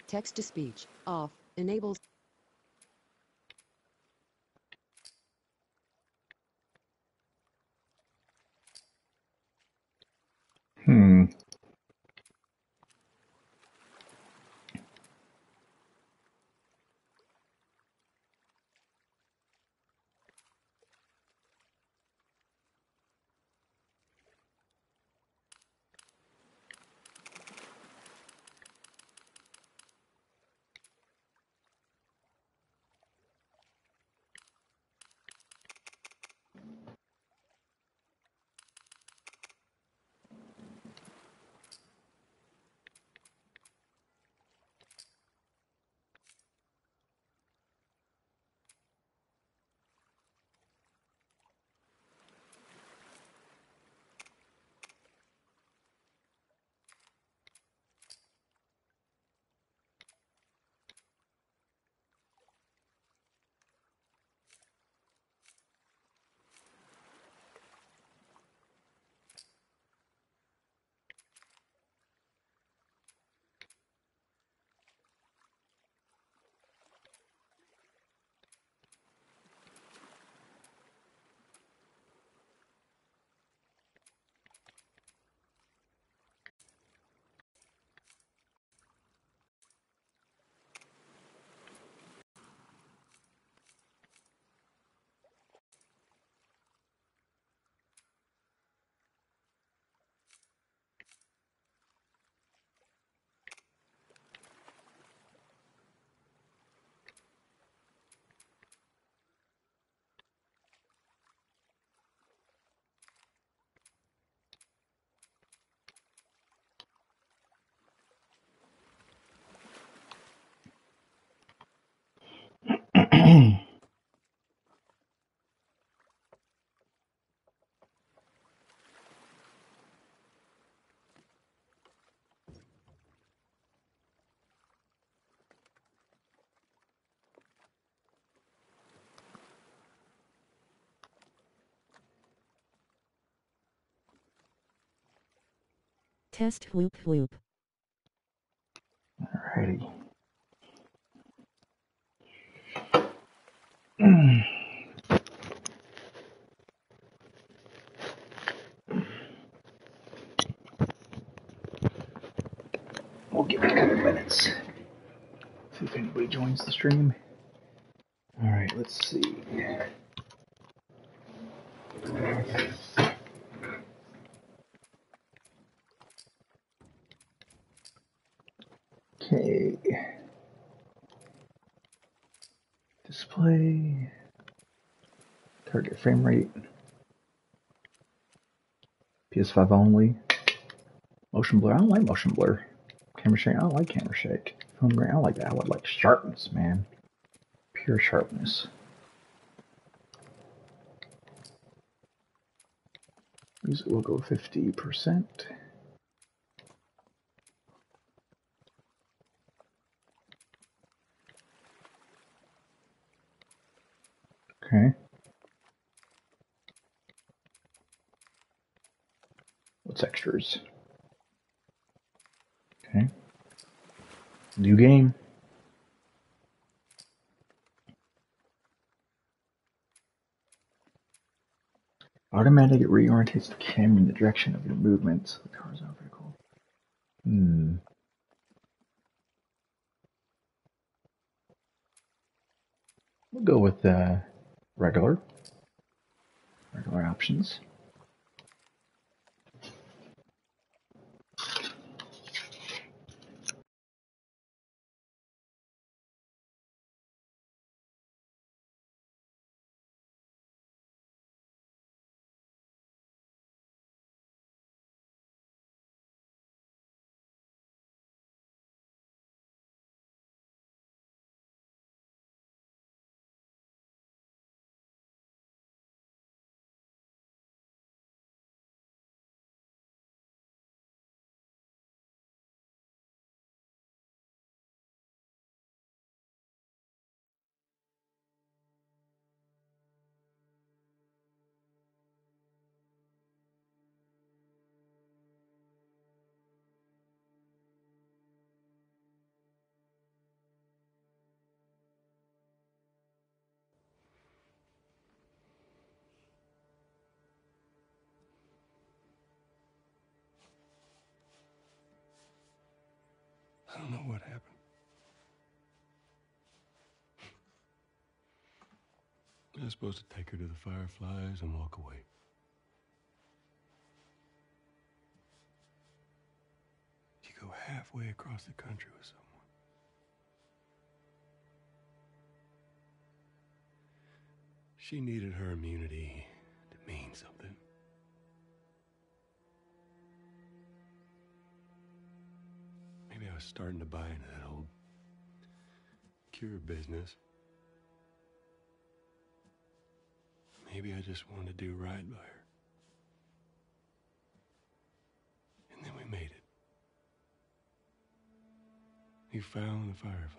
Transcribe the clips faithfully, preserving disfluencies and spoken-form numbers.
Text-to-speech off. Enables. Hmm. Test whoop whoop. Alrighty. We'll give it a couple minutes. See if anybody joins the stream. Alright, let's see. Okay. Display. Target frame rate. P S five only. Motion blur. I don't like motion blur. Camera shake. I don't like camera shake. Phone ring. I don't like that. I would like sharpness, man. Pure sharpness. Music will go fifty percent. Okay. What's extras? Okay. New game. Automatic reorientates the camera in the direction of your movements. The car's not very cool. Hmm. We'll go with uh, regular. Regular options. I don't know what happened. I was supposed to take her to the Fireflies and walk away. You go halfway across the country with someone. She needed her immunity to mean something. Maybe I was starting to buy into that old cure business. Maybe I just wanted to do right by her. And then we made it. We found the Firefly.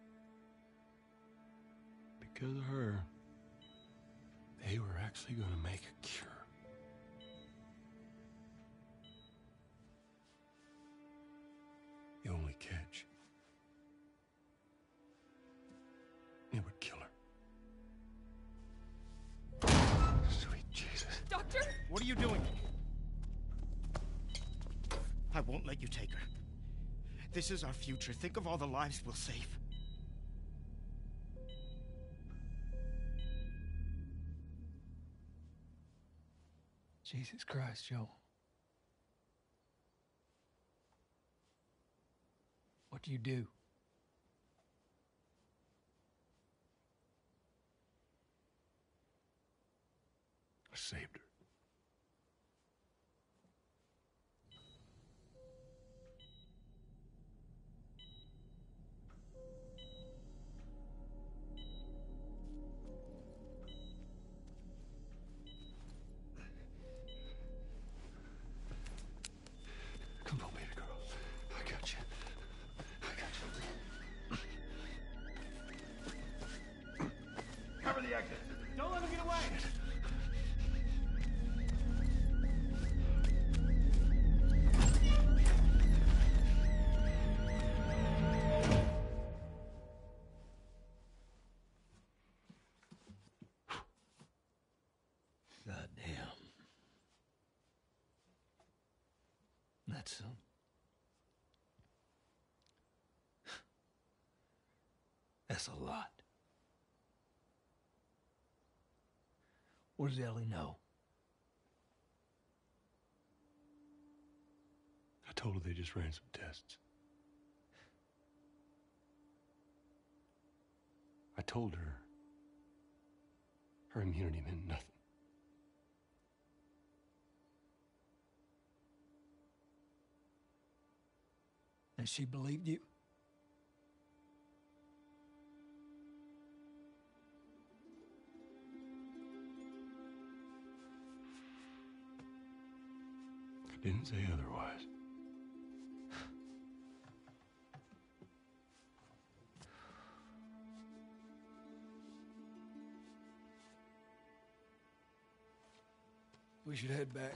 Because of her, they were actually going to make a cure. The only catch, it would kill her. Sweet Jesus. Doctor? What are you doing? I won't let you take her. This is our future. Think of all the lives we'll save. Jesus Christ, Joe. What do you do? I saved her. Come on, baby girl. I got you. I got you. Cover the exit. Don't let him get away. God damn. That's um. That's a lot. What does Ellie know? I told her they just ran some tests. I told her her immunity meant nothing. And she believed you? I didn't say otherwise. We should head back.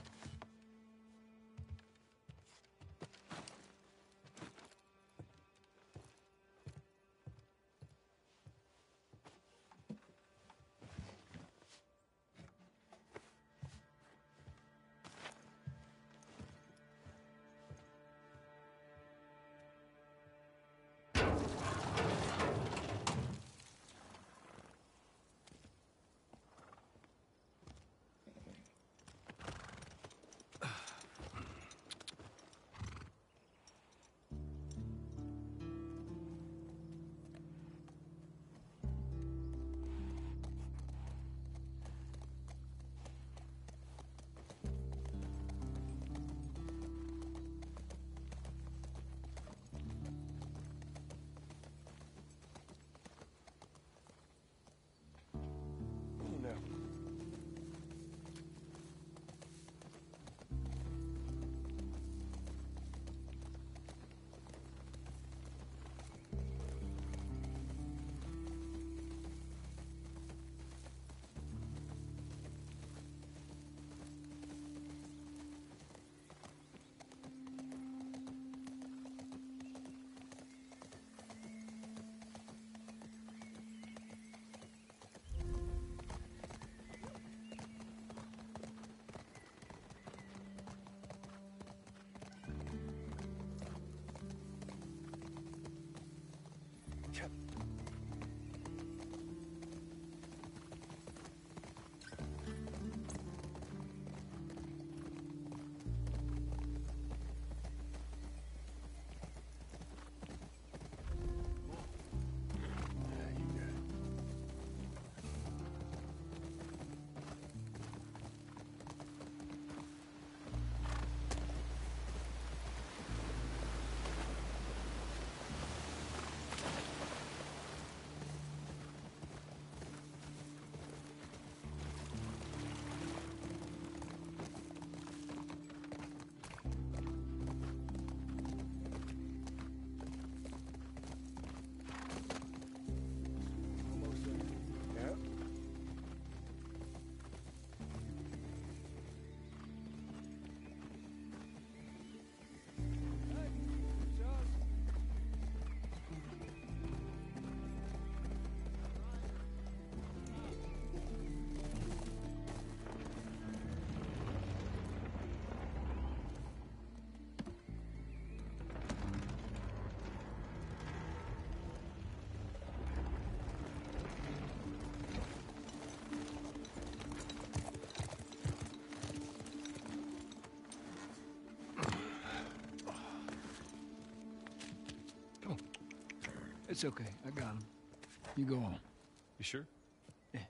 It's okay. I got him. You go on. You sure? Yeah.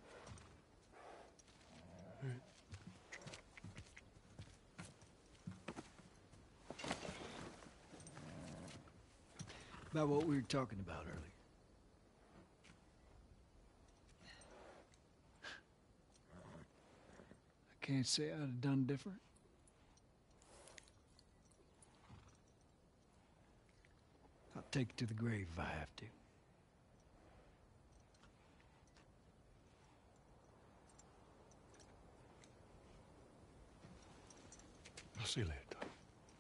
All right. About what we were talking about earlier. I can't say I'd have done different. I'll take it to the grave if I have to. I'll see you later, Tom.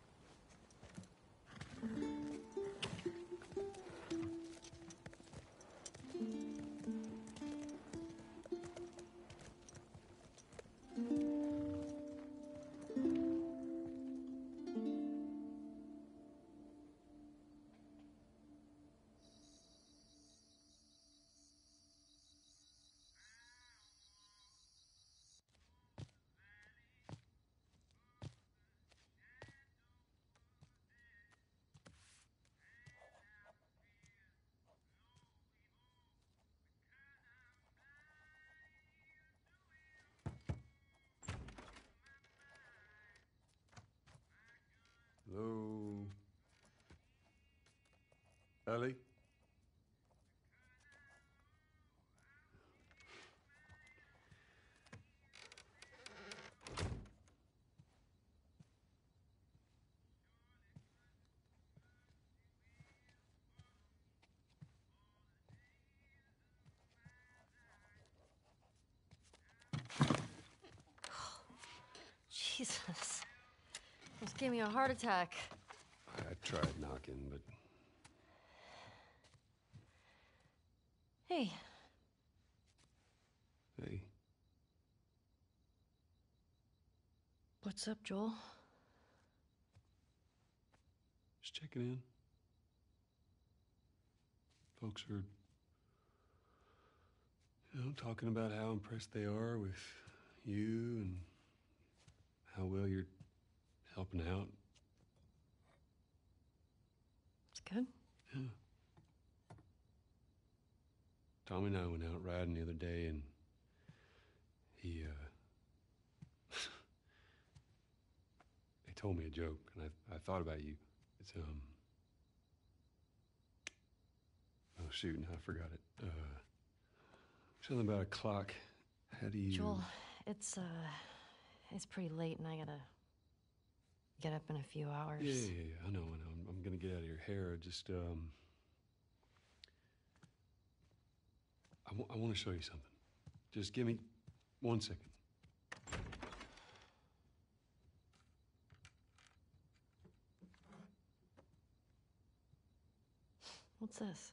Hello? Ellie? Jesus. Almost gave me a heart attack. I tried knocking, but Hey, hey, what's up, Joel? just checking in. Folks are, you know, talking about how impressed they are with you and how well you're helping out. It's good. Yeah. Tommy and I went out riding the other day, and he, uh, he told me a joke, and I, I thought about you. It's, um, oh, shoot, now I forgot it. Uh, something about a clock. How do you... Joel, it's, uh, it's pretty late and I gotta get up in a few hours. Yeah, yeah, yeah, I know, I know. I'm, I'm gonna get out of your hair. Just, um... I, w I want to show you something. Just give me one second. What's this?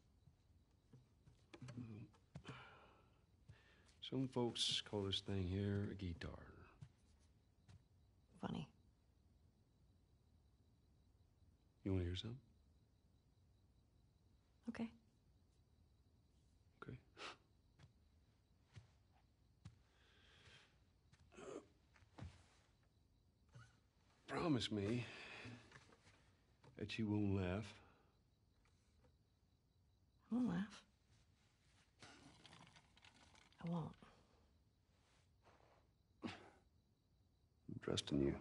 Some folks call this thing here a guitar. Funny. You want to hear something? Okay. Okay. Promise me that you won't laugh. I won't laugh. I won't. I'm trusting you.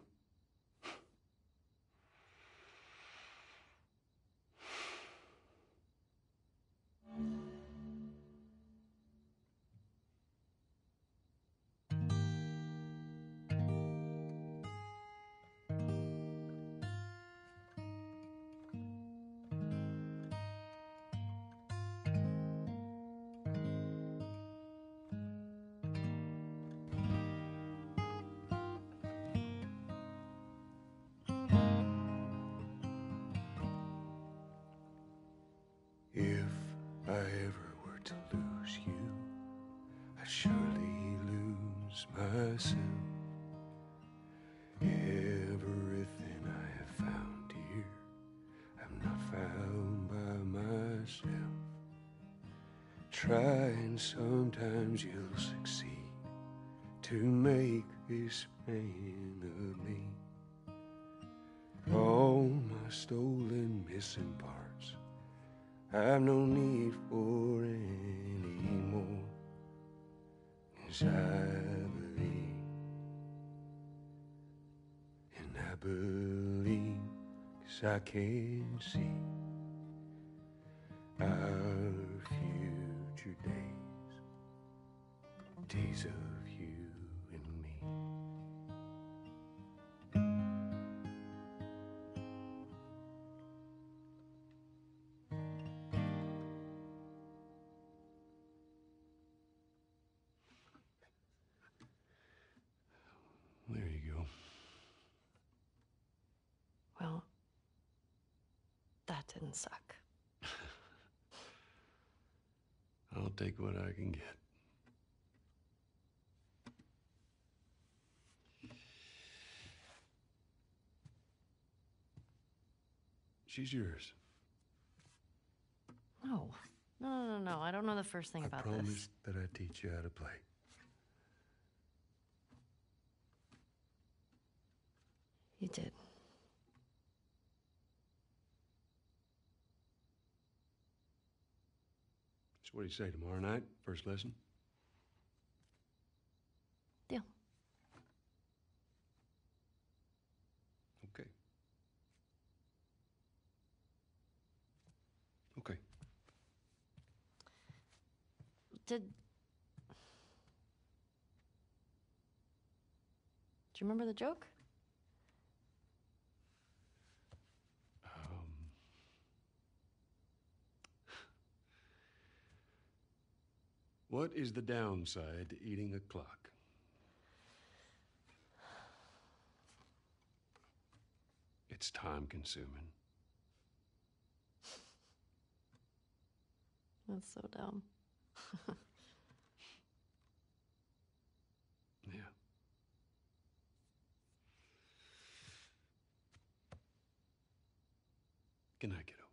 If I ever were to lose you, I'd surely lose myself. Everything I have found here, I'm not found by myself. Try and sometimes you'll succeed to make this man of me. All my stolen missing parts I've no need for any more. 'Cause I believe, and I believe 'cause I can see our future days, days of you and me. There you go. Well, that didn't suck. I'll take what I can get. She's yours. No. No, no, no, no. I don't know the first thing I about promised this. that I'd teach you how to play. You did. So what do you say, tomorrow night, first lesson? Deal. Okay. Okay. Did... Do you remember the joke? Um, what is the downside to eating a clock? It's time consuming. That's so dumb. Yeah. Good night, kiddo.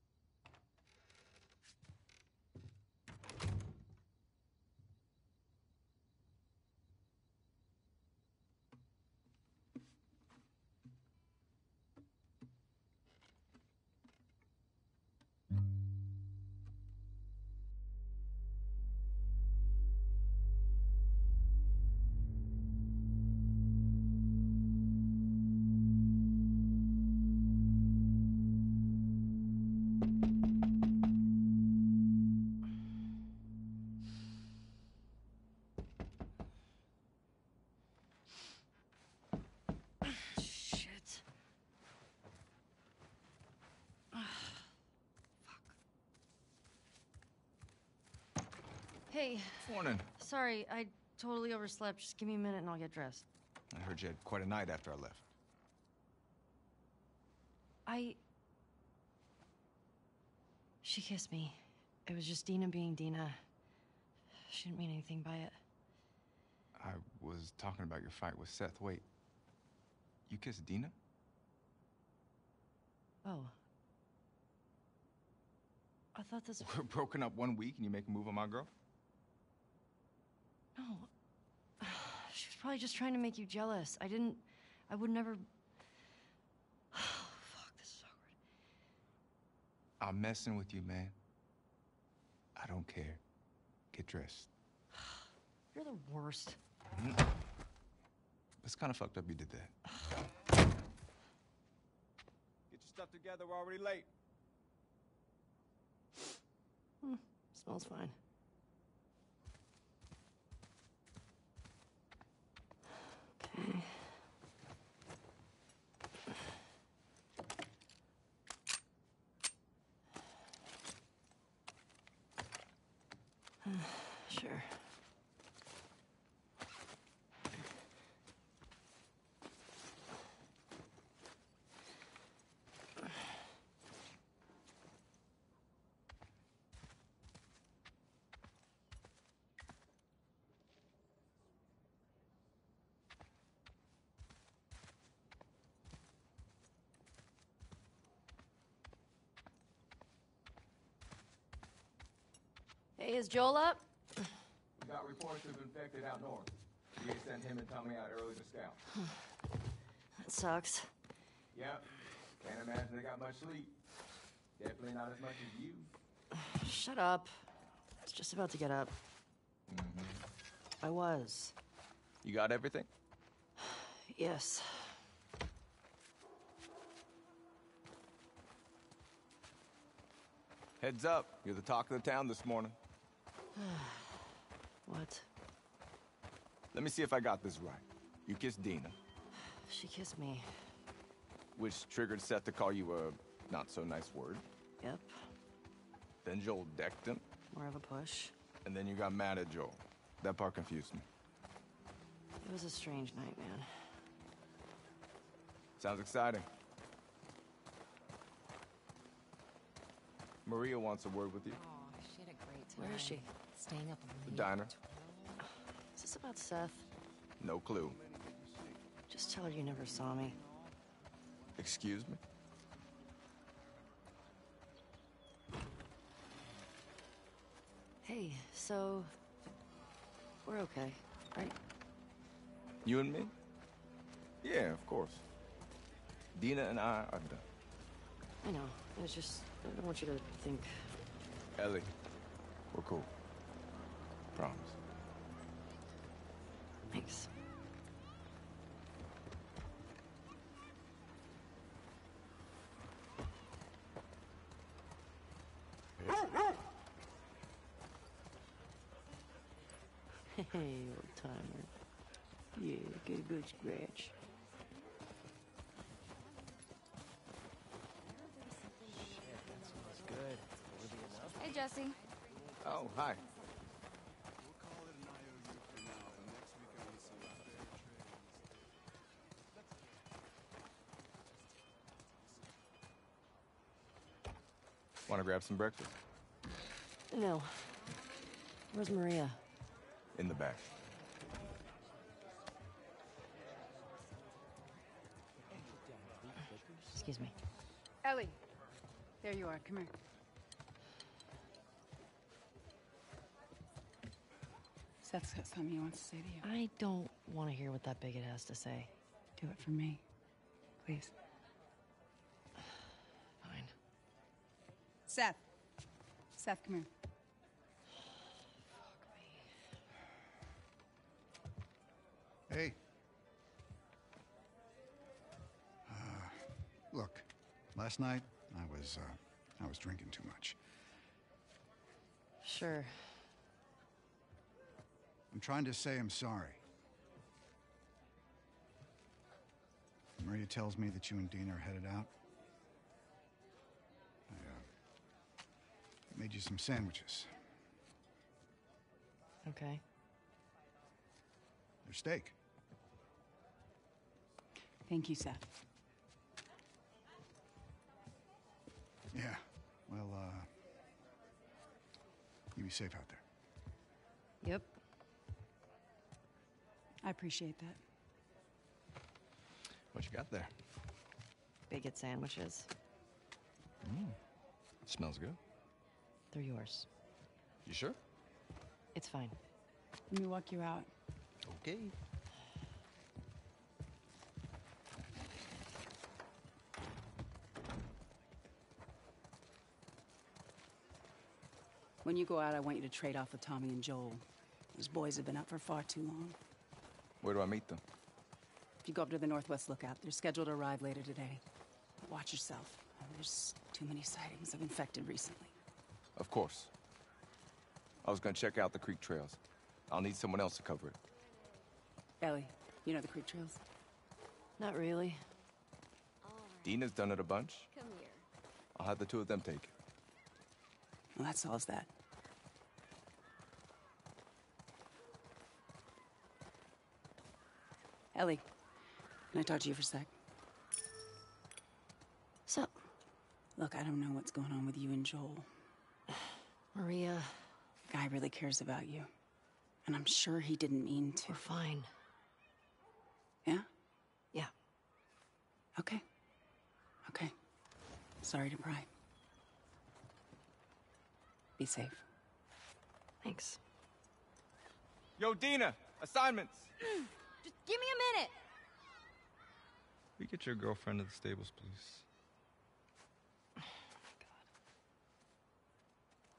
Shit. Hey, Morning. sorry, I totally overslept. Just give me a minute and I'll get dressed. I heard you had quite a night after I left. I... She kissed me. It was just Dina being Dina. She didn't mean anything by it. I was talking about your fight with Seth. Wait, you kissed Dina? Oh. I thought this... We're broken up one week and you make a move on my girl? No. She was probably just trying to make you jealous. I didn't... I would never... Oh, fuck, this is awkward. I'm messing with you, man. I don't care. Get dressed. You're the worst. It's kind of fucked up you did that. Get your stuff together, we're already late. Hmm, smells fine. Okay. Sure. Hey, is Joel up? We got reports of infected out north. D A sent him and Tommy out early to scout. That sucks. Yep. Can't imagine they got much sleep. Definitely not as much as you. Shut up. I was just about to get up. I was. You got everything? Yes. Heads up, you're the talk of the town this morning. What? Let me see if I got this right. You kissed Dina, She kissed me. which triggered Seth to call you a not-so-nice word. Yep. Then Joel decked him, More of a push. and then you got mad at Joel. That part confused me. It was a strange night, man. Sounds exciting. Maria wants a word with you. Oh, she had a great time. Where is she? Staying up The late. diner. Is this about Seth? No clue. Just tell her you never saw me. Excuse me? Hey, so... We're okay, right? You and me? Yeah, of course. Dina and I are done. I know. It's just... I don't want you to think... Ellie, we're cool. Promise. Thanks. Hey, old timer. Yeah, get a good scratch. Hey, Jesse. Oh, hi. Want to grab some breakfast? No. Where's Maria? In the back. Excuse me. Ellie, there you are. Come here. Seth's got something he wants to say to you. I don't want to hear what that bigot has to say. Do it for me, please. Fine. Seth. Seth, come here. Hey. Uh, look, last night I was, uh, I was drinking too much. Sure. I'm trying to say I'm sorry. Maria tells me that you and Dina are headed out. I, uh, made you some sandwiches. Okay. They're steak. Thank you, Seth. Yeah, well, uh, you be safe out there. Yep. I appreciate that. What you got there? Bigot sandwiches. Mm. Smells good. They're yours. You sure? It's fine. Let me walk you out. Okay. When you go out, I want you to trade off with Tommy and Joel. Those boys have been up for far too long. Where do I meet them? If you go up to the Northwest Lookout, they're scheduled to arrive later today. But watch yourself. There's too many sightings of infected recently. Of course. I was gonna check out the creek trails. I'll need someone else to cover it. Ellie, you know the creek trails? Not really. Dina's done it a bunch. Come here. I'll have the two of them take it. Well, that solves that. Ellie, can I talk to you for a sec? So, Look, I don't know what's going on with you and Joel. Maria, Guy really cares about you. And I'm sure he didn't mean to. we're fine. Yeah? Yeah. Okay. Okay. Sorry to pry. Be safe. Thanks. Yo, Dina! Assignments! Just give me a minute. We get your girlfriend to the stables, please.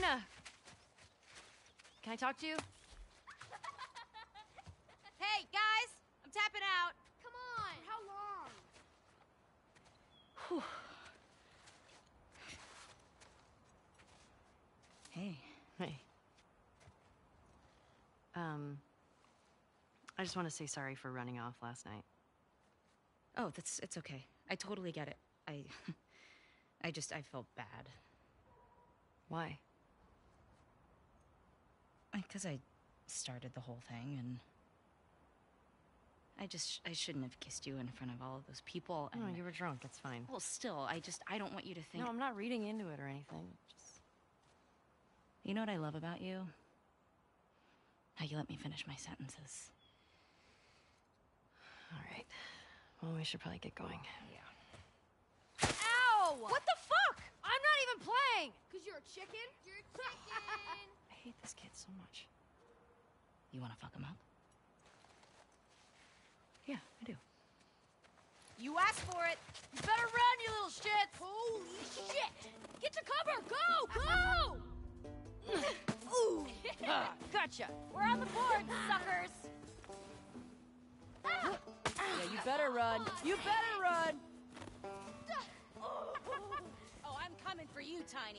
Dina! Can I talk to you? Hey, guys! I'm tapping out. Come on! How long? Whew. Hey. Hey. Um, I just want to say sorry for running off last night. Oh, that's it's okay. I totally get it. I I just I felt bad. Why? Because I started the whole thing and I just I shouldn't have kissed you in front of all of those people. And No, you were drunk. It's fine. Well, still, I just I don't want you to think. No, I'm not reading into it or anything. Just You know what I love about you? How you let me finish my sentences. all right. Well, we should probably get going. Yeah. Ow! What the fuck? I'm not even playing. Cause you're a chicken? You're a chicken! I hate this kid so much. You want to fuck him up? Yeah, I do. You asked for it! You better run, you little shit! Holy shit! Get to cover! Go! Go! Ooh! Ah, gotcha. We're on the board, suckers! Ah. Yeah, you better run. You better run. Oh, I'm coming for you, Tiny.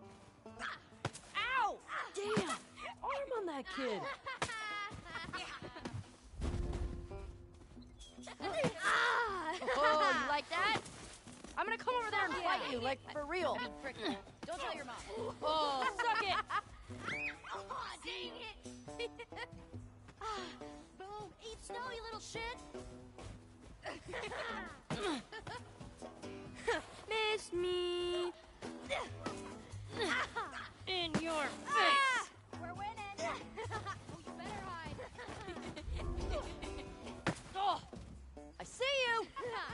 Ow! Damn! Arm on that kid. Ah! Oh, you like that? I'm gonna come over there and fight you, like for real. Don't tell your mom. Oh, suck it. Oh, dang it! Ah, boom! Eat snow, you little shit! Miss me. In your face. Ah, we're winning! Oh, you better hide. Oh, I see you.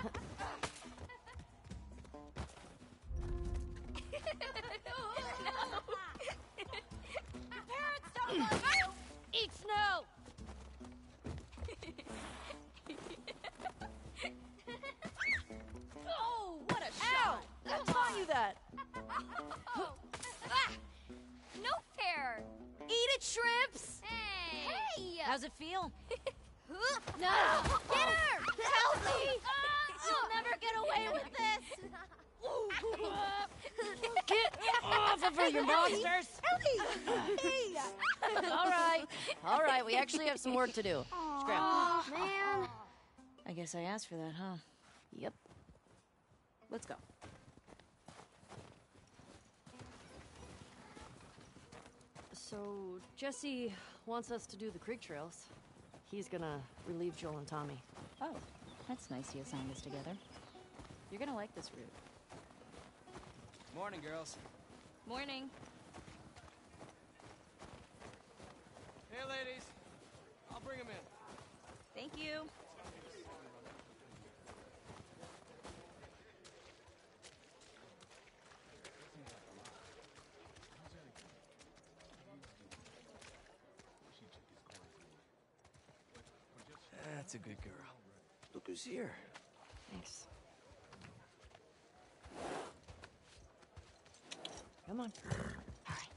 Your parents don't love you! Eat snow. Oh, what a Ow! shot! Who taught you that? Oh. Ah, no fair! Eat it, shrimps. Hey! Hey! How's it feel? No! Get her! Help me! You'll never get away with this! Get off of her, you monsters! Hey! All right, all right. We actually have some work to do. Scram. Oh, man. I guess I asked for that, huh? Yep. Let's go. So Jesse wants us to do the creek trails. He's gonna relieve Joel and Tommy. Oh, that's nice he assigned us together. You're gonna like this route. Morning, girls. Morning. Hey, ladies. I'll bring them in. Thank you. That's a good girl. Look who's here. Thanks. Come on. All right.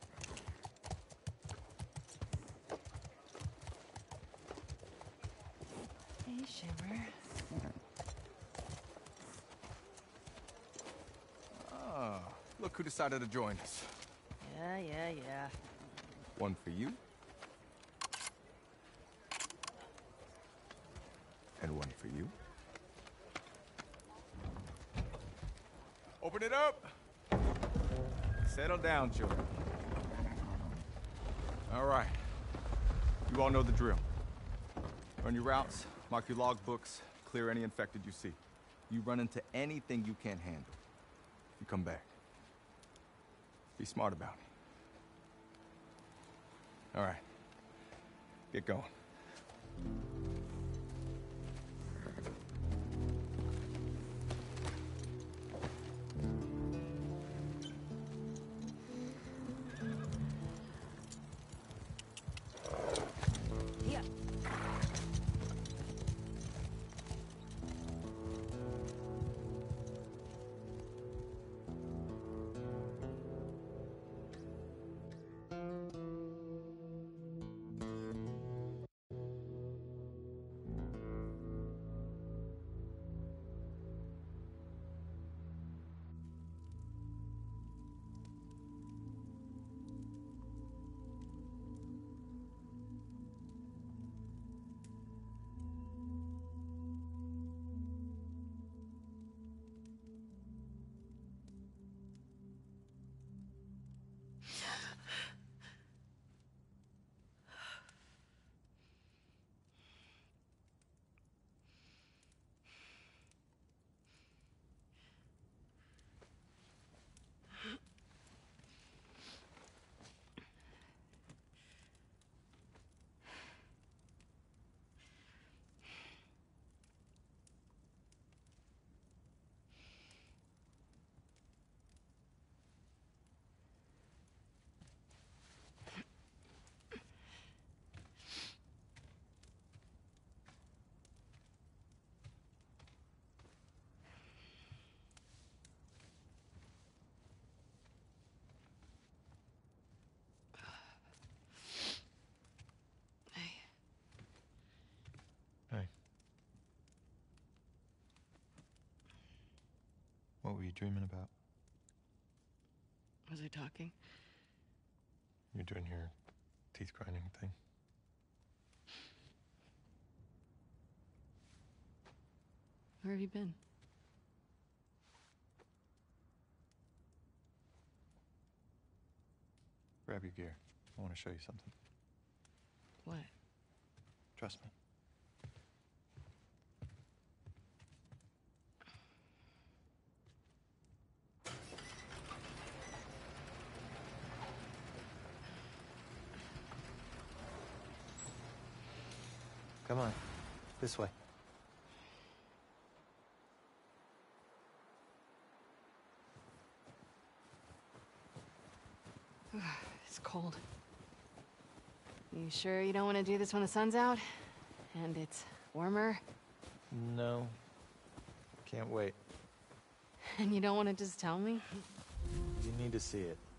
Hey, Shimmer. Ah, look who decided to join us. Yeah, yeah, yeah. One for you. And one for you. Open it up. Settle down, children. All right. You all know the drill. Run your routes, mark your log books, clear any infected you see. You run into anything you can't handle. You come back. Be smart about it. All right. Get going. Yeah. What were you dreaming about? Was I talking? You're doing your teeth grinding thing. Where have you been? Grab your gear. I want to show you something. What? Trust me. Come on. This way. It's cold. You sure you don't want to do this when the sun's out? And it's warmer? No. Can't wait. And you don't want to just tell me? You need to see it.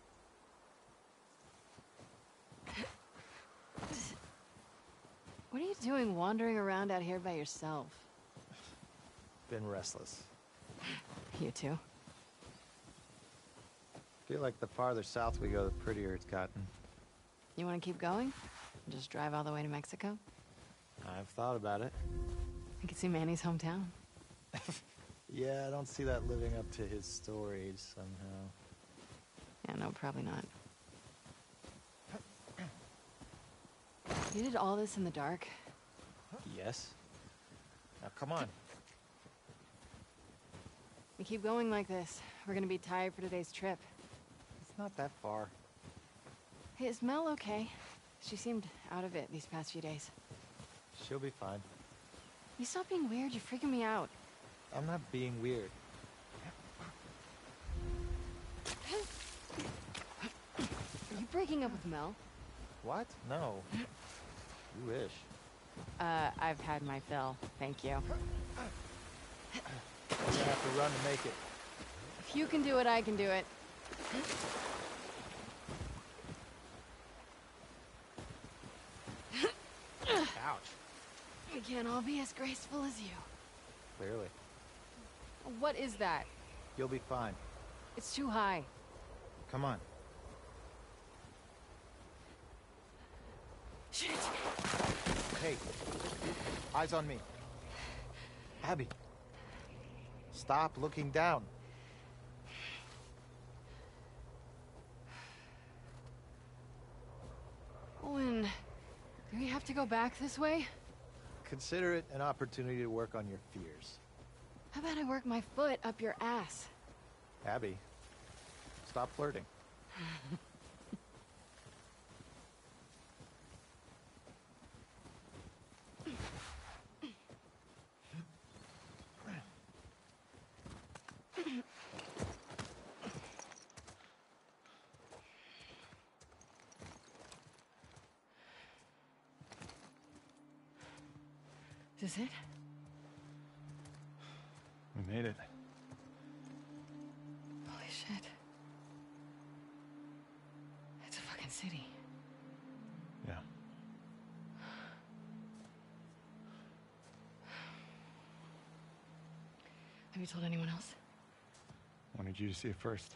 What are you doing wandering around out here by yourself? Been restless. You too? Feel like the farther south we go, the prettier it's gotten. You want to keep going? Just drive all the way to Mexico? I've thought about it. I could see Manny's hometown. Yeah, I don't see that living up to his stories somehow. Yeah, no, probably not. You did all this in the dark? Yes. Now come on. We keep going like this, we're gonna be tired for today's trip. It's not that far. Hey, is Mel okay? She seemed out of it these past few days. She'll be fine. You stop being weird, you're freaking me out. I'm not being weird. Are you breaking up with Mel? What? No. You wish. Uh, I've had my fill, thank you. You're gonna have to run to make it. If you can do it, I can do it. Ouch. We can't all be as graceful as you. Clearly. What is that? You'll be fine. It's too high. Come on. Shit! Hey, eyes on me. Abby, stop looking down. Owen, do we have to go back this way? Consider it an opportunity to work on your fears. How about I work my foot up your ass? Abby, stop flirting. Is this it? We made it. Holy shit. It's a fucking city. Yeah. Have you told anyone else? Wanted you to see it first.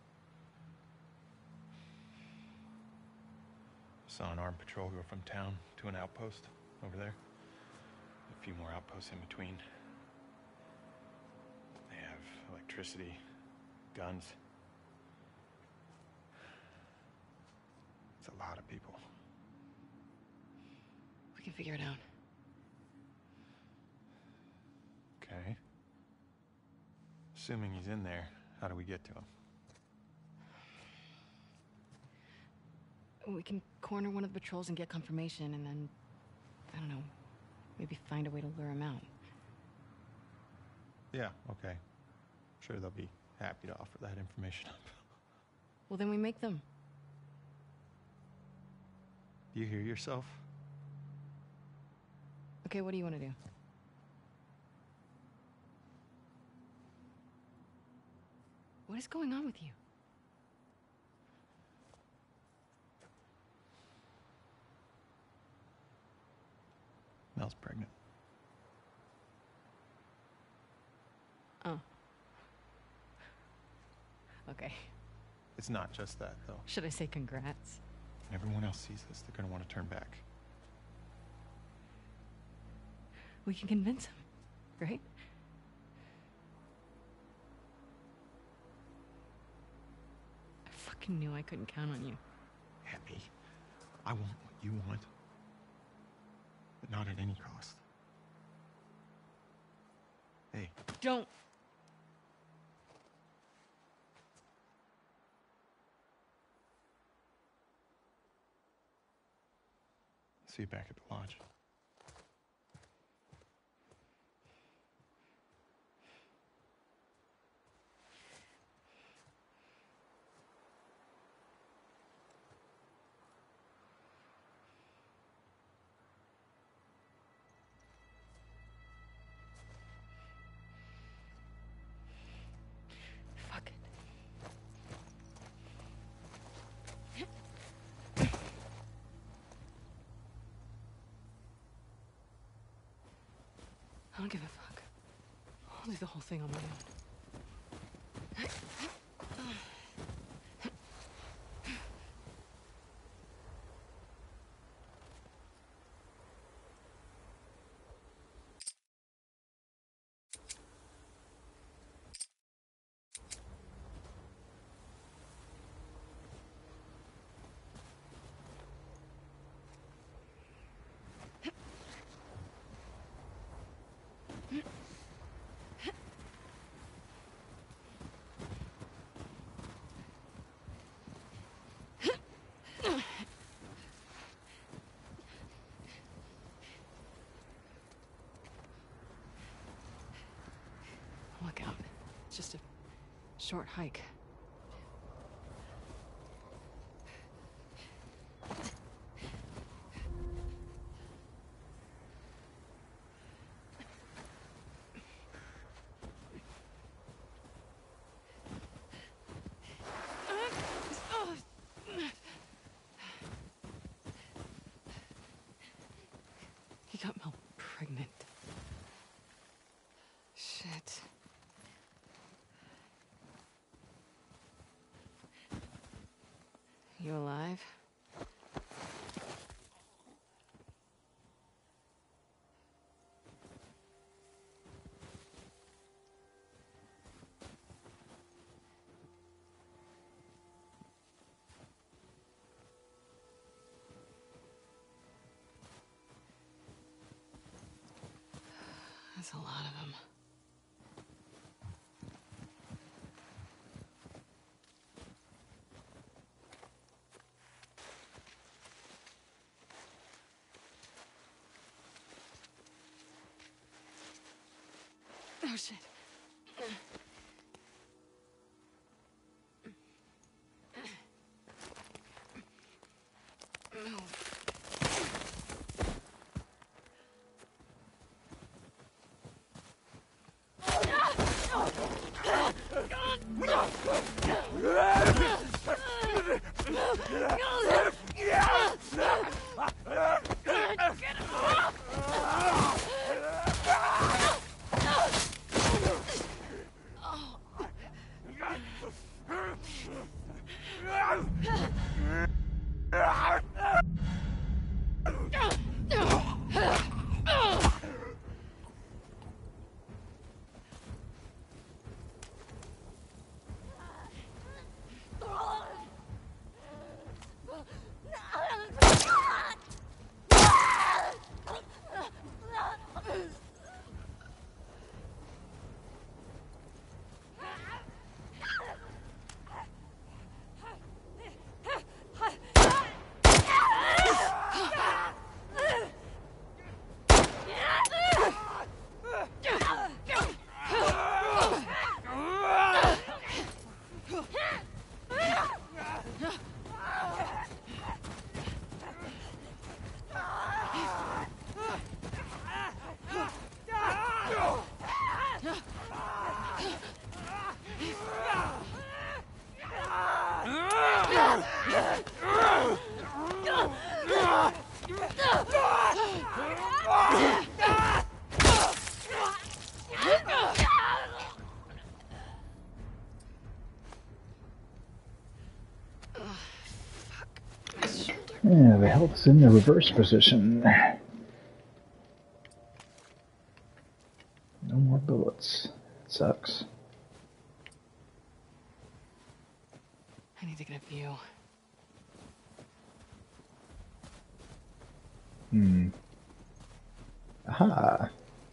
Saw an armed patrol go from town to an outpost over there. A few more outposts in between. They have electricity, guns. It's a lot of people. We can figure it out. Okay. Assuming he's in there, how do we get to him? We can corner one of the patrols and get confirmation, and then, I don't know, maybe find a way to lure him out. Yeah, okay. Sure, they'll be happy to offer that information up. Well, then we make them. Do you hear yourself? Okay, what do you want to do? What is going on with you? Mel's pregnant. Oh. Okay. It's not just that, though. Should I say congrats? When everyone else sees this, they're gonna want to turn back. We can convince him, right? I fucking knew I couldn't count on you. Abby, I want what you want, but not at any cost. Hey. Don't. See you back at the lodge. Fuck it. I don't give a fuck. I'll do the whole thing on my own. Look out. It's just a short hike. He got Mel pregnant. Shit. You alive? That's a lot of them. Oh, shit. Yeah, the health's in the reverse position. No more bullets. It sucks. I need to get a view. Hmm. Aha.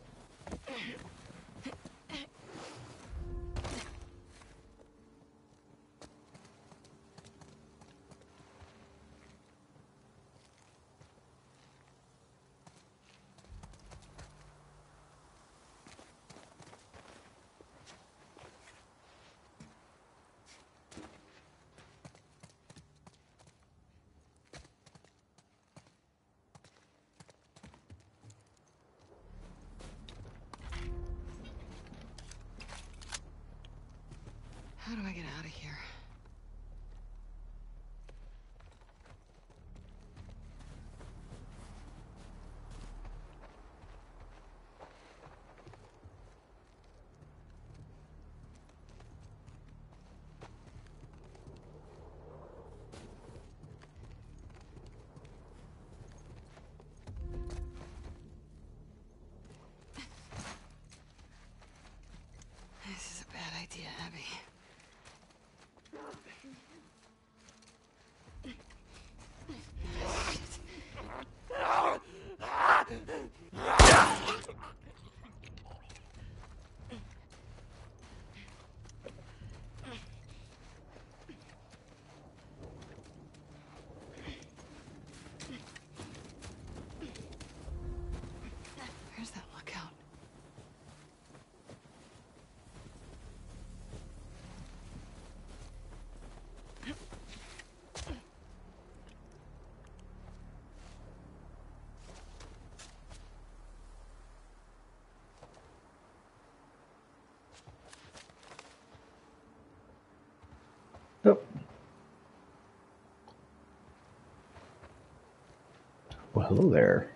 How do I get out of here? This is a bad idea, Abby. Where's that lookout? Oh. Well, hello there.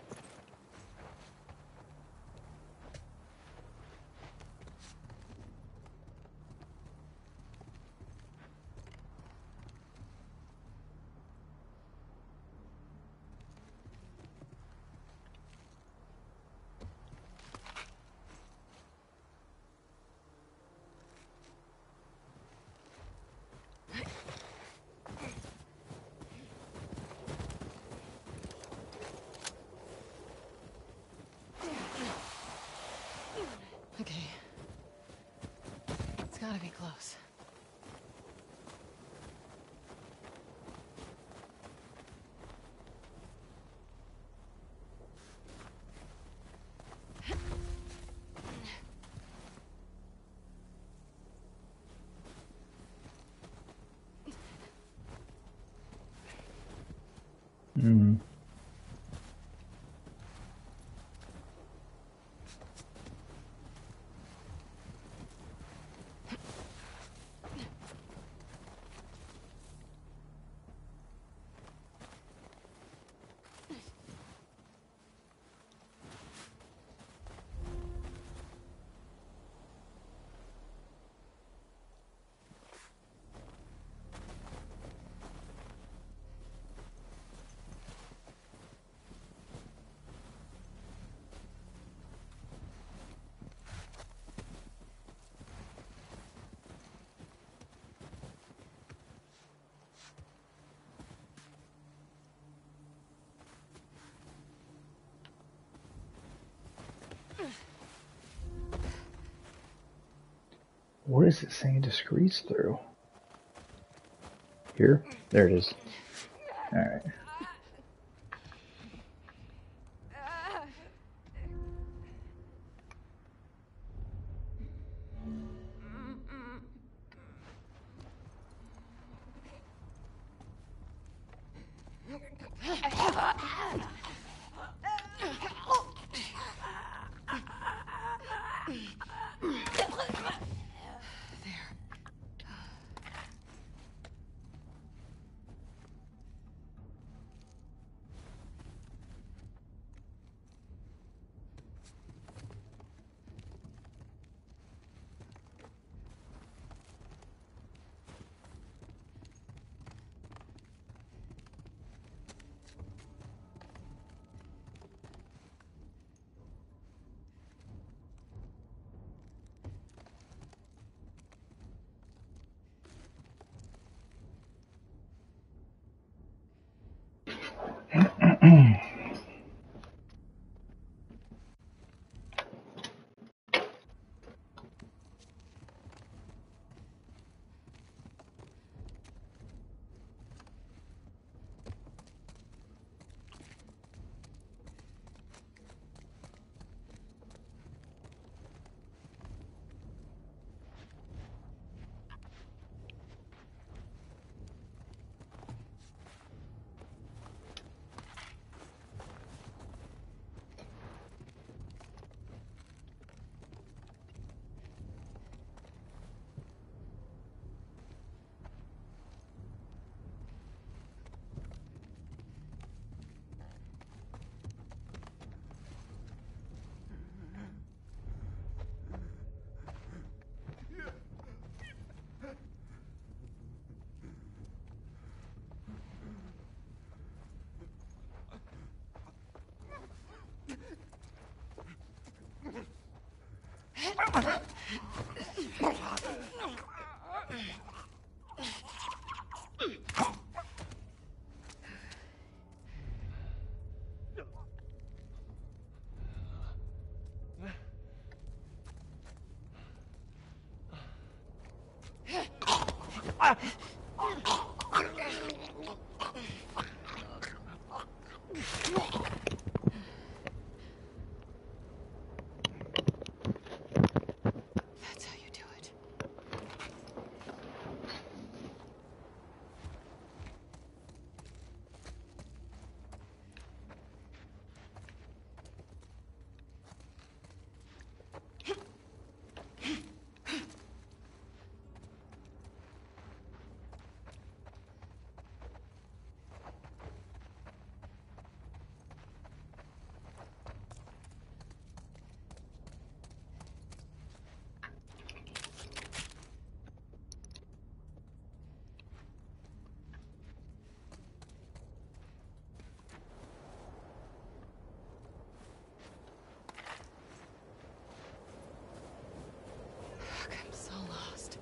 Okay. It's gotta be close. Hmm. What is it saying to squeeze through? Here? There it is. Alright. That's how you do it. Fuck, I'm so lost.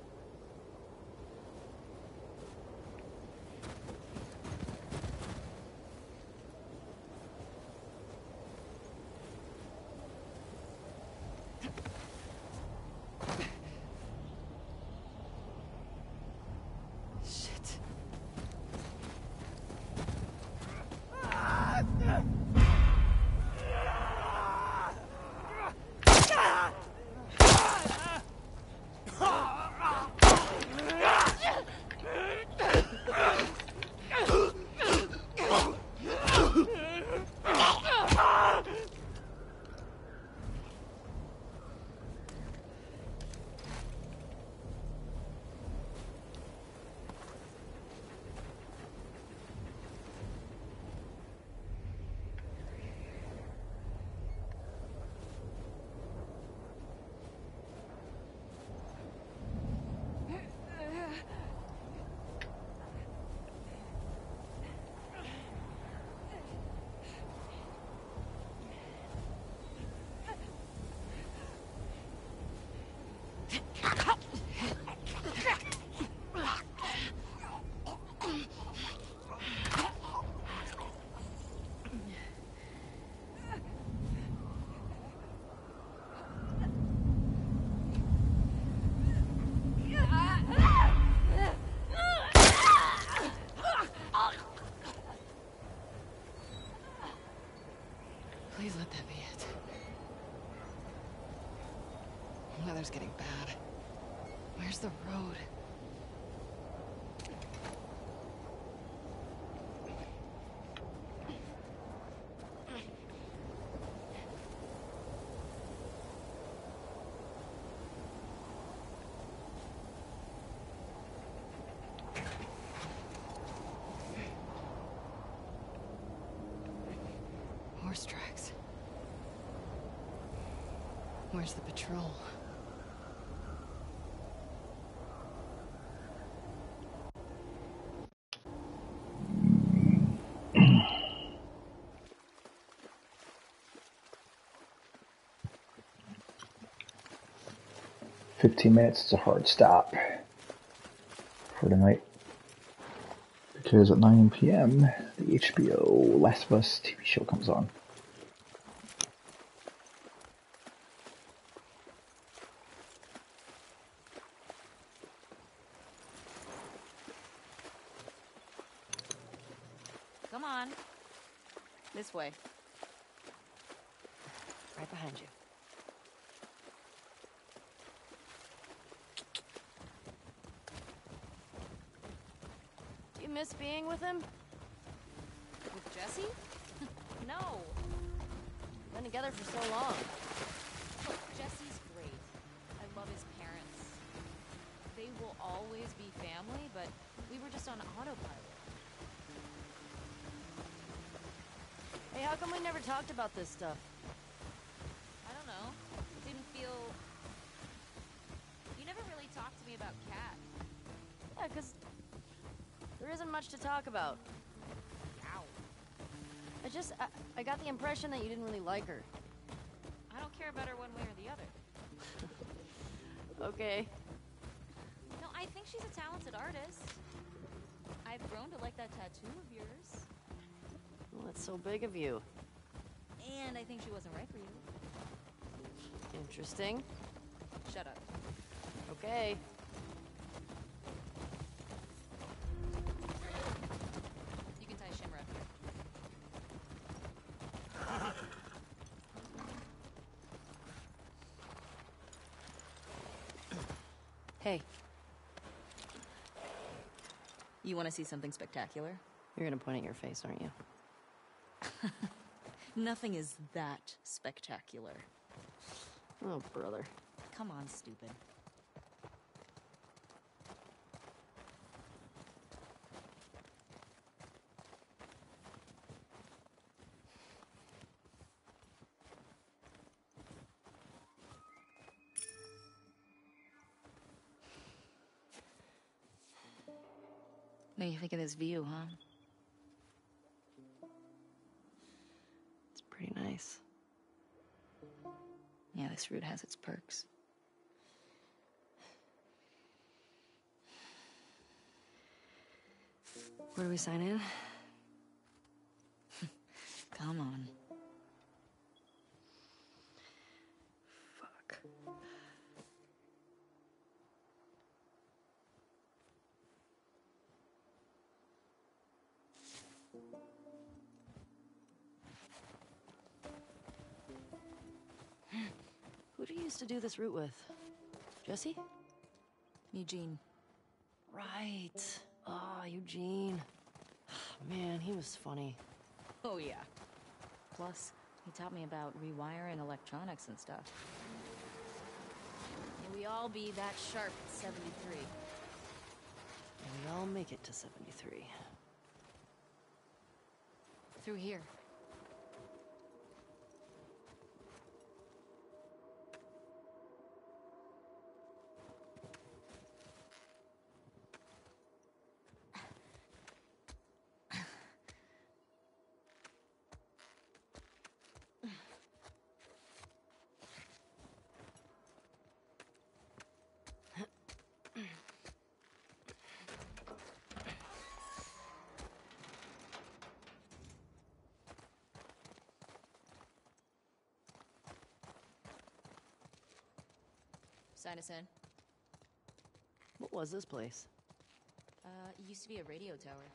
Shit. Please let that be it. The weather's getting bad. Where's the road? Horse tracks. Where's the patrol? Fifteen minutes is a hard stop for tonight because at nine p m the H B O Last of Us T V show comes on. Come on. This way. Right behind you. Do you miss being with him? With Jesse? No. Been together for so long. Look, Jesse's great. I love his parents. They will always be family, but we were just on autopilot. Hey, how come we never talked about this stuff? I don't know. It didn't feel... You never really talked to me about Kat. Yeah, because there isn't much to talk about. Ow. I just, I, I got the impression that you didn't really like her. I don't care about her one way or the other. Okay. No, I think she's a talented artist. I've grown to like that tattoo of yours. Well, that's so big of you. And I think she wasn't right for you. Interesting. Shut up. Okay. Hey. You want to see something spectacular? You're gonna point at your face, aren't you? Nothing is that spectacular. Oh, brother. Come on, stupid. What do you think of this view, huh? It's pretty nice. Yeah, this route has its perks. Where do we sign in? Come on. Fuck. Who do you used to do this route with? Jesse? Eugene. Right. Ah, Eugene. Man, he was funny. Oh, yeah. Plus, he taught me about rewiring electronics and stuff. May we all be that sharp at seventy-three. And we all make it to seventy-three. Through here. Sign us in. What was this place? Uh, it used to be a radio tower.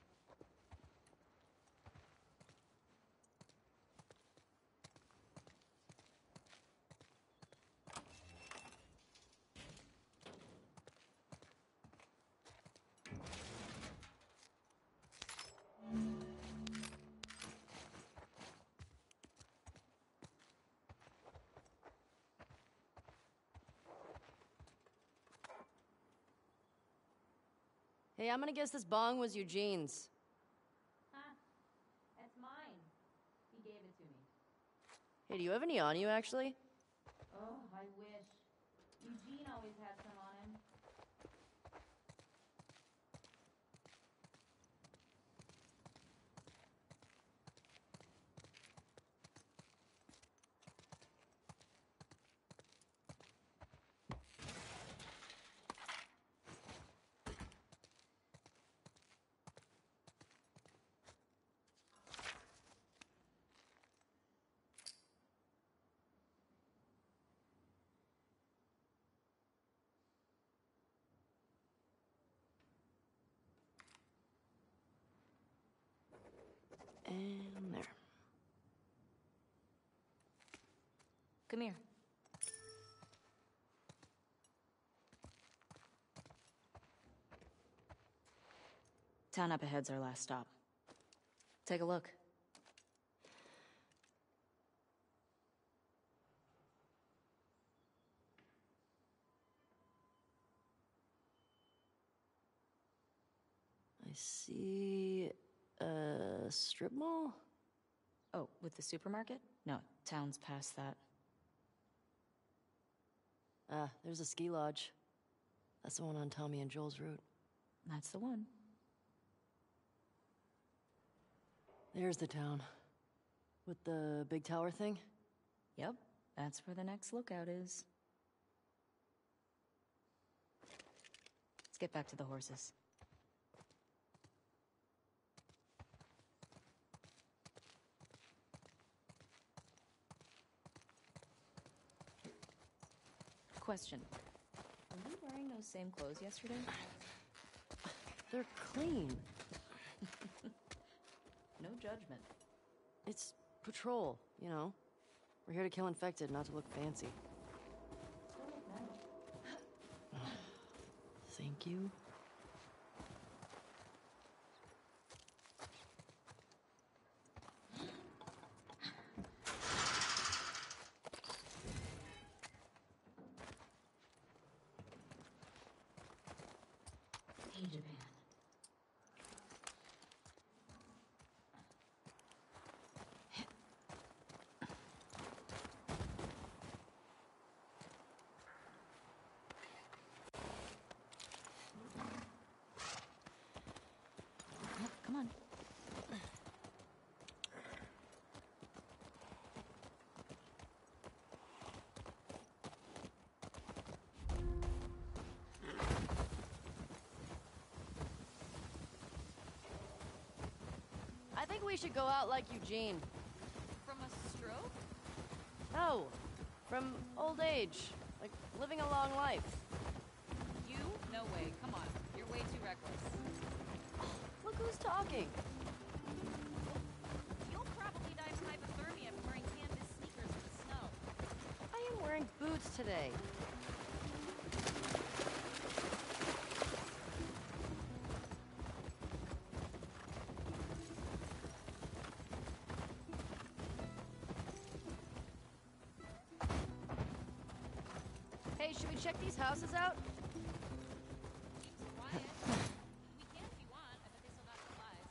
Hey, I'm gonna guess this bong was Eugene's. Huh. It's mine. He gave it to me. Hey, do you have any on you, actually? Oh, I wish. Eugene always had some on him. And there. Come here. Town up ahead's our last stop. Take a look. I see a strip mall? Oh, with the supermarket? No, town's past that. Ah, there's a ski lodge. That's the one on Tommy and Joel's route. That's the one. There's the town. With the big tower thing? Yep, that's where the next lookout is. Let's get back to the horses. Question. Were you wearing those same clothes yesterday? They're clean. No judgment. It's patrol, you know. We're here to kill infected, not to look fancy. like you. Hey, Japan. Come on. I think we should go out like Eugene. From a stroke? No, from old age. Like, living a long life. You? No way. Come on. You're way too reckless. Look who's talking. You'll probably die from hypothermia from wearing canvas sneakers in the snow. I am wearing boots today. Hey, should we check these houses out? Quiet. We can if you want. I bet they still got supplies.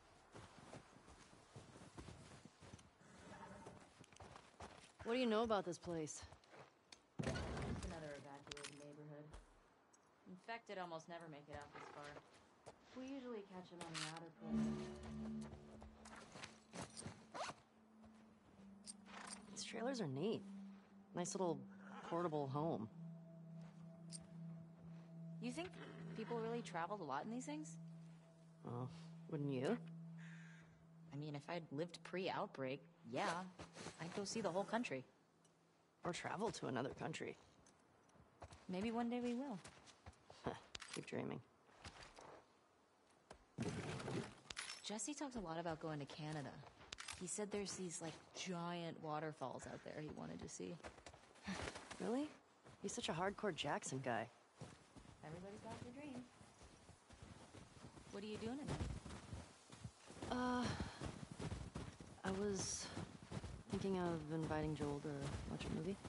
What do you know about this place? It's another evacuated neighborhood. Infected almost never make it out this far. We usually catch them on the outer coast. These trailers are neat. Nice little portable home. You think people really traveled a lot in these things? Well, wouldn't you? I mean, if I'd lived pre-outbreak, yeah, I'd go see the whole country. Or travel to another country. Maybe one day we will. Keep dreaming. Jesse talked a lot about going to Canada. He said there's these, like, giant waterfalls out there he wanted to see. Really? He's such a hardcore Jackson guy. Everybody's got their dream. What are you doing tonight? Uh, I was thinking of inviting Joel to watch a movie.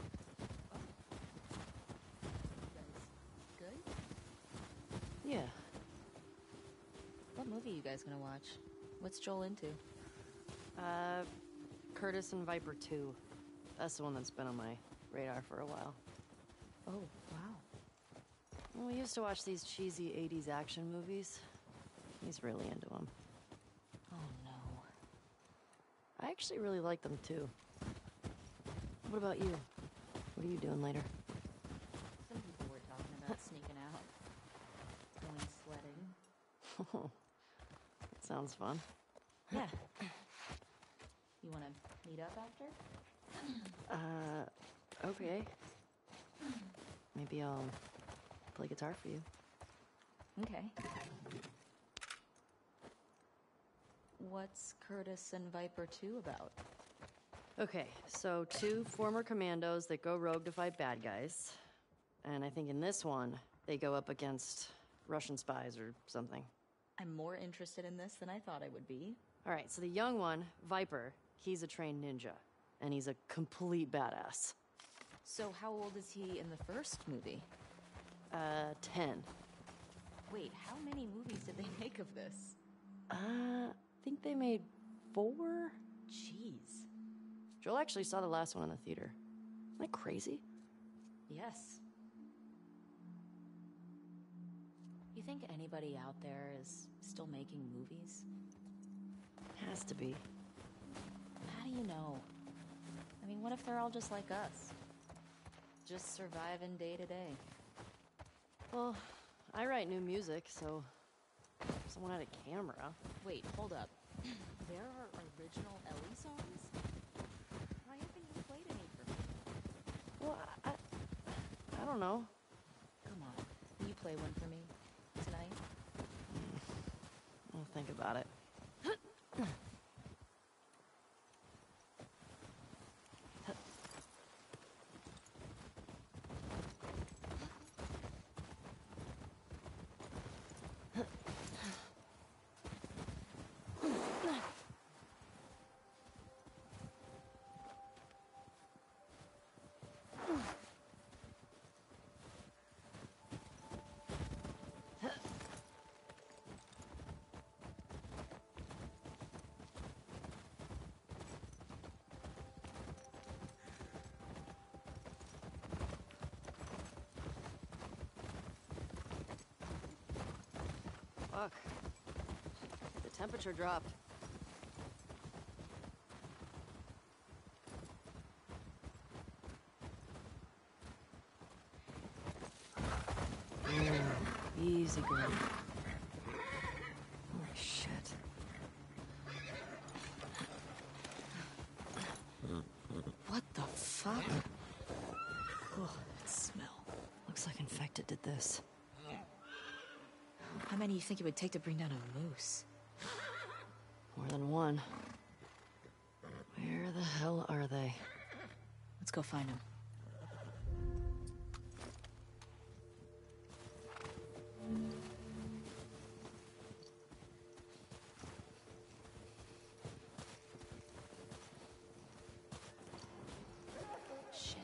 Good? Yeah. What movie are you guys gonna watch? What's Joel into? Uh, Curtis and Viper two. That's the one that's been on my radar for a while. Oh, wow. Well, we used to watch these cheesy eighties action movies. He's really into them. Oh, no. I actually really like them, too. What about you? What are you doing later? Some people were talking about sneaking out. Going sledding. That sounds fun. Yeah. You wanna meet up after? Uh, okay. Maybe I'll play guitar for you. Okay. What's Curtis and Viper two about? Okay, so two former commandos that go rogue to fight bad guys. And I think in this one, they go up against Russian spies or something. I'm more interested in this than I thought I would be. All right, so the young one, Viper, he's a trained ninja. And he's a complete badass. So how old is he in the first movie? Uh, ten. Wait, how many movies did they make of this? Uh, I think they made four? Jeez. Joel actually saw the last one in the theater. Isn't that crazy? Yes. You think anybody out there is still making movies? Has to be. How do you know? I mean, what if they're all just like us? Just surviving day to day. Well, I write new music, so if someone had a camera. Wait, hold up. There are original Ellie songs? Why haven't you played any for me? Well, I, I don't know. Come on, will you play one for me tonight? I'll think about it. Fuck. The temperature dropped. Ooh, easy girl. Holy shit. What the fuck? Oh, that smell. Looks like infected did this. How many do you think it would take to bring down a moose? More than one. Where the hell are they? Let's go find them. Shit.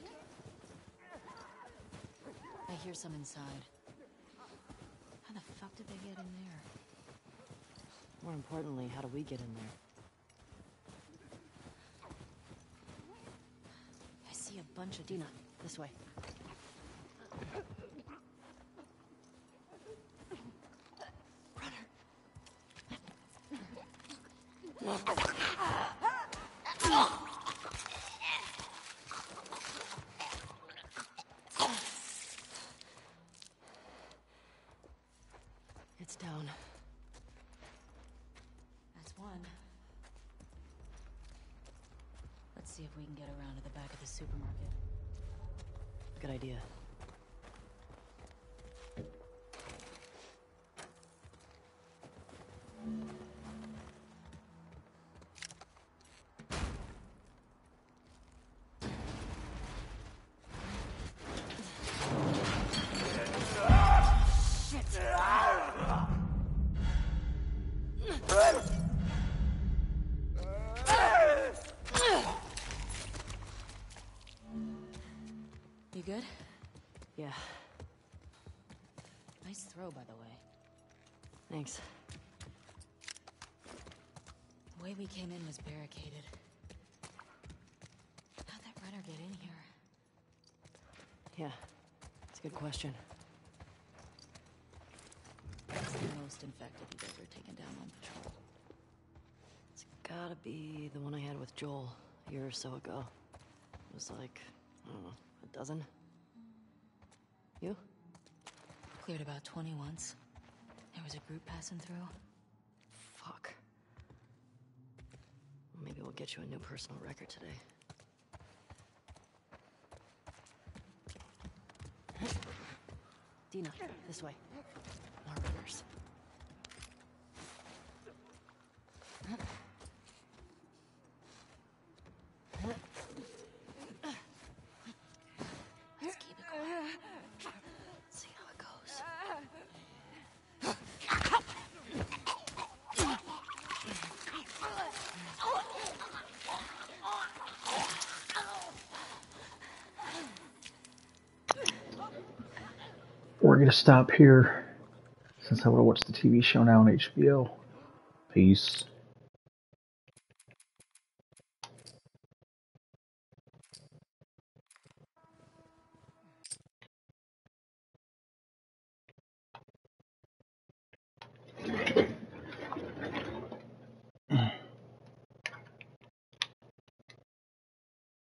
I hear some inside. How the fuck did they get in there? More importantly, how do we get in there? I see a bunch of Dina, this way. It's down. That's one. Let's see if we can get around to the back of the supermarket. Good idea. You good? Yeah, Nice throw, by the way. thanks. The way we came in was barricaded. How'd that runner get in here? Yeah, it's a good question. What's the most infected you've ever taken down on patrol? It's gotta be the one I had with Joel a year or so ago. It was like, I don't know, a dozen? You? Cleared about twenty once. There was a group passing through. Fuck. Maybe we'll get you a new personal record today. Dina, this way. More runners. Let's keep it quiet. See how it goes. We're gonna stop here since I would have watched the T V show now on H B O. Peace.